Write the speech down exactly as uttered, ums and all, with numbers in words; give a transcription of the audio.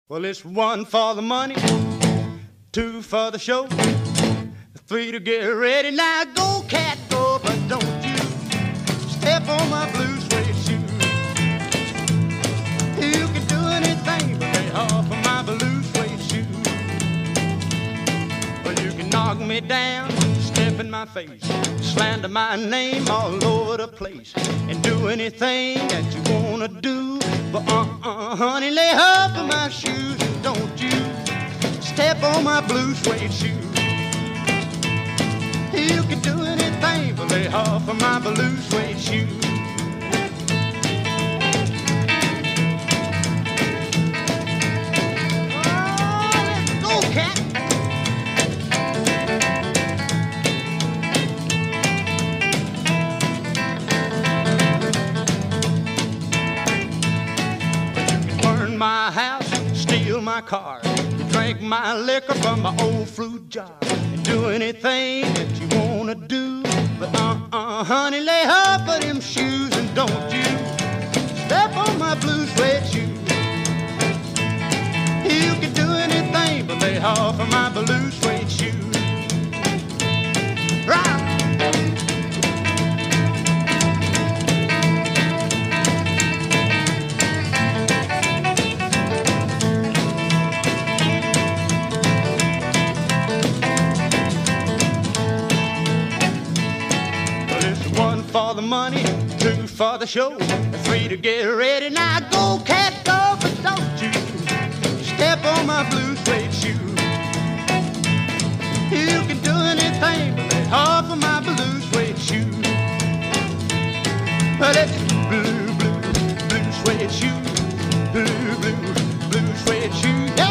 Well, it's one for the money, two for the show, three to get ready. Now go, cat, go, but don't you step on my blue suede shoe. You can do anything but lay off of my blue suede shoe. Well, you can knock me down, step in my face, slander my name all over the place, and do anything that you wanna do. But uh-uh, honey, lay off of my shoes and don't you step on my blue suede shoe. You can do anything but lay off of my blue suede shoe. Oh, let's go, cat. My house, steal my car, drink my liquor from my old fruit jar, and do anything that you wanna do. But uh-uh, honey, lay off of them shoes and don't you step on my blue suede shoe. You can do anything but lay off of my blue suede shoe. Right. For the money, two for the show, three to get ready. Now go, cat, go, but don't you step on my blue suede shoe. You can do anything but lay off of my blue suede shoe. But it's blue, blue, blue suede shoe, blue, blue, blue suede shoe. Yeah.